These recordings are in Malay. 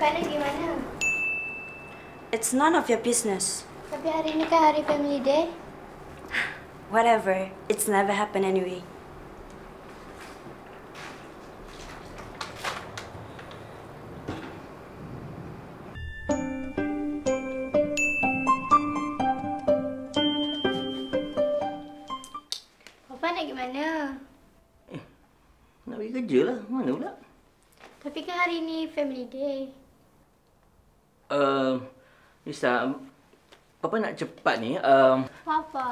Kakak nak pergi mana? It's none of your business. Tapi hari ni kan hari family day. Whatever. It's never happened anyway. Papa nak pergi mana? Nak pergi kerja lah. Mana pula? Tapi kan hari ni family day. Lisa, Papa nak cepat ni. Papa.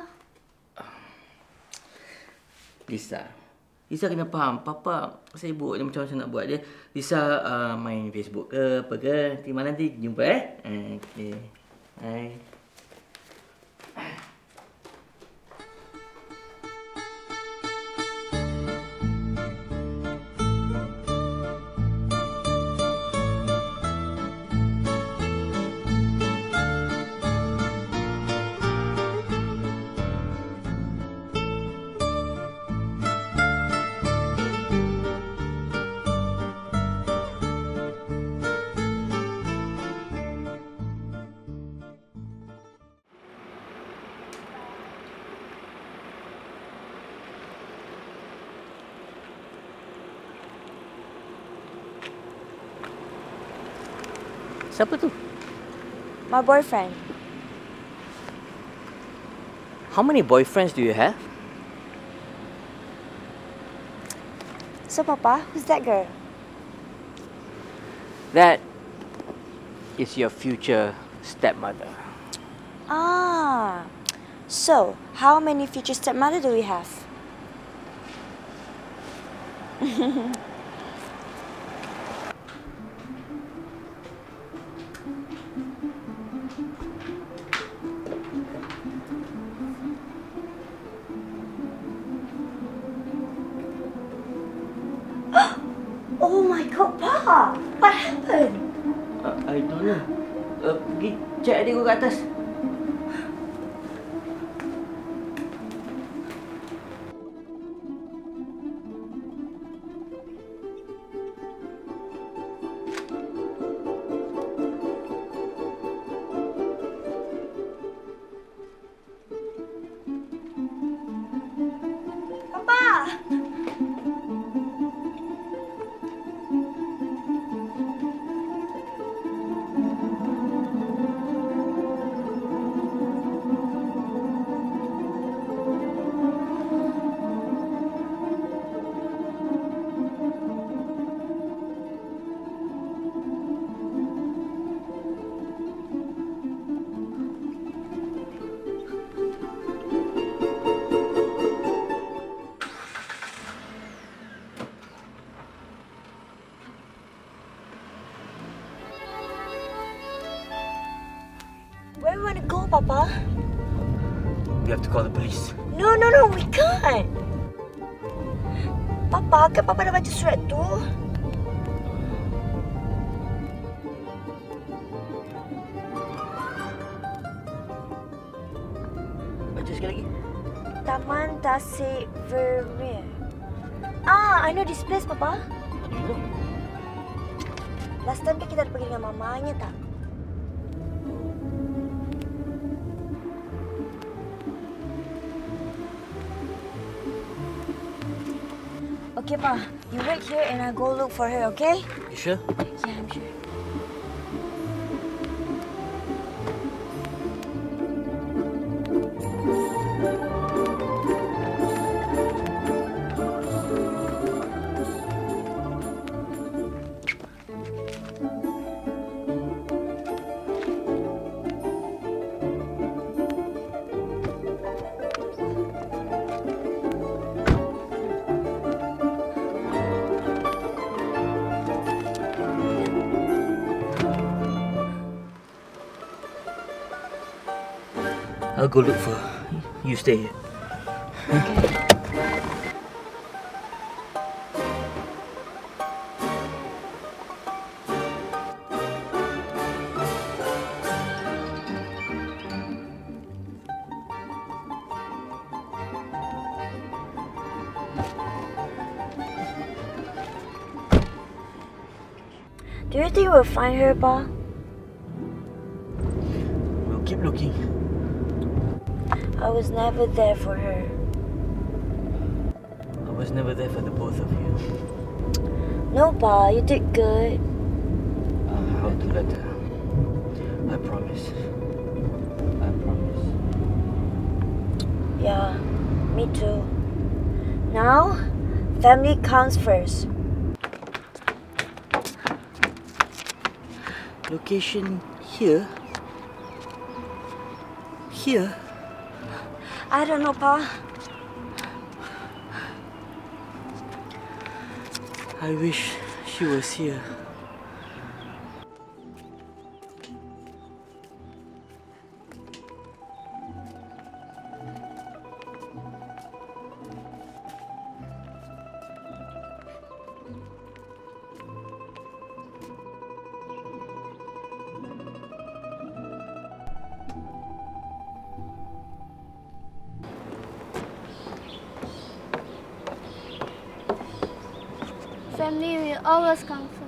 Lisa kena faham. Papa sibuk dia macam-macam nak buat dia. Lisa main Facebook ke apa ke. Nanti malam nanti jumpa Okay. Hai. Siapa tu? My boyfriend. How many boyfriends do you have? So, Papa, who's that girl? That is your future stepmother. Ah. So, how many future stepmother do we have? Oh my God, Pa! What happened? I don't know. Pergi cek adik aku kat atas. Where we want to go, Papa? We have to call the police. No, we can't. Papa, kan Papa dah baca surat tu? Baca sekali lagi. Taman Tasik Vermeer. Ah, I know this place, Papa. How do you know? Last time kan kita ada pergi dengan mamanya tak? Okay, Pa. You wait here and I go look for her, okay? You sure? Yeah, I'm sure. I'll go look for her. You stay here. Okay. Do you think we'll find her, Pa? We'll keep looking. I was never there for her. I was never there for the both of you. No, Pa, you did good. I'll do better. I promise. I promise. Yeah, me too. Now, family comes first. Location here? Here? I don't know, Pa. I wish she was here. Family will always come